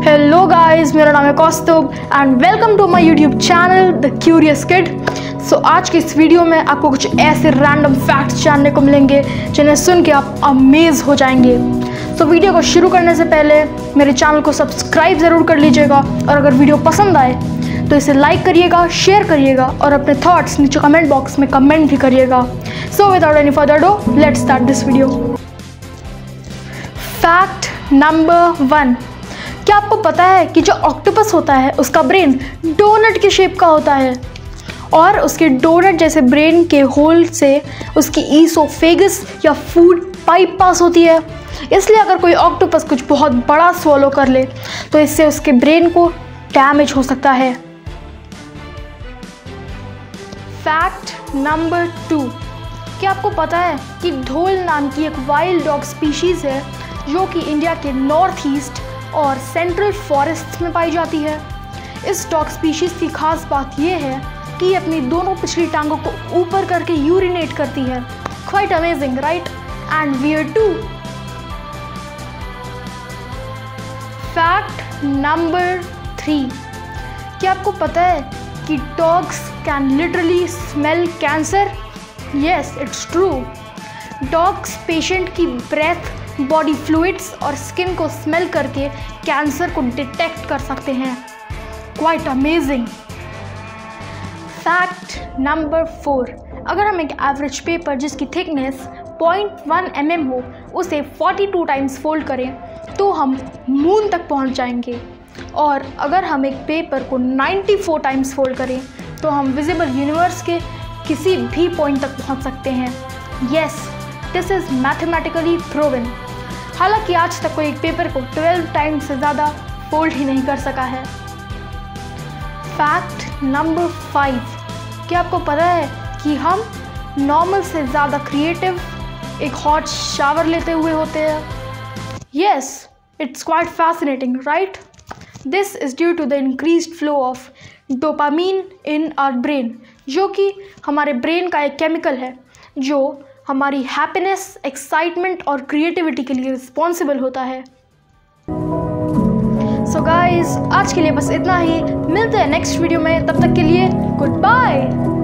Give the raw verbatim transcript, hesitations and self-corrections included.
Hello guys, मेरा नाम है Kaustubh and welcome to my YouTube channel the curious kid. So आज की इस वीडियो में आपको कुछ ऐसे रैंडम फैक्ट्स जानने को मिलेंगे जिन्हें सुन के आप अमेज हो जाएंगे। सो so, वीडियो को शुरू करने से पहले मेरे चैनल को सब्सक्राइब ज़रूर कर लीजिएगा और अगर वीडियो पसंद आए तो इसे लाइक करिएगा, शेयर करिएगा और अपने थॉट्स नीचे कमेंट बॉक्स में कमेंट भी करिएगा। So without any further do, let's start this video. Fact number one, क्या आपको पता है कि जो ऑक्टोपस होता है उसका ब्रेन डोनट के शेप का होता है और उसके डोनट जैसे ब्रेन के होल से उसकी ईसोफेगस या फूड पाइप पास होती है। इसलिए अगर कोई ऑक्टोपस कुछ बहुत बड़ा स्वॉलो कर ले तो इससे उसके ब्रेन को डैमेज हो सकता है। फैक्ट नंबर टू, क्या आपको पता है कि ढोल नाम की एक वाइल्ड डॉग स्पीशीज है जो कि इंडिया के नॉर्थ ईस्ट और सेंट्रल फॉरेस्ट में पाई जाती है। इस डॉग स्पीशीज की खास बात यह है कि ये अपनी दोनों पिछली टांगों को ऊपर करके यूरिनेट करती है। Quite amazing, right? And weird too. Fact number three, क्या आपको पता है कि dogs can literally smell cancer? Yes, it's true. Dogs patient की ब्रेथ, बॉडी फ्लूइड्स और स्किन को स्मेल करके कैंसर को डिटेक्ट कर सकते हैं। Quite amazing. Fact number four, अगर हम एक एवरेज पेपर जिसकी thickness point one M M हो उसे फोर्टी टू टाइम्स फोल्ड करें तो हम मून तक पहुंच जाएंगे, और अगर हम एक पेपर को नाइंटी फोर टाइम्स फोल्ड करें तो हम विजिबल यूनिवर्स के किसी भी पॉइंट तक पहुंच सकते हैं। Yes, this is mathematically proven. हालांकि आज तक कोई एक पेपर को ट्वेल्व टाइम्स से ज़्यादा फोल्ड ही नहीं कर सका है। फैक्ट नंबर फाइव, क्या आपको पता है कि हम नॉर्मल से ज़्यादा क्रिएटिव एक हॉट शावर लेते हुए होते हैं? Yes, it's quite fascinating, right? This is due to the increased flow of dopamine in our brain, जो कि हमारे ब्रेन का एक केमिकल है जो हमारी हैप्पीनेस, एक्साइटमेंट और क्रिएटिविटी के लिए रिस्पॉन्सिबल होता है। सो गाइस, आज के लिए बस इतना ही। मिलते हैं नेक्स्ट वीडियो में, तब तक के लिए गुड बाय।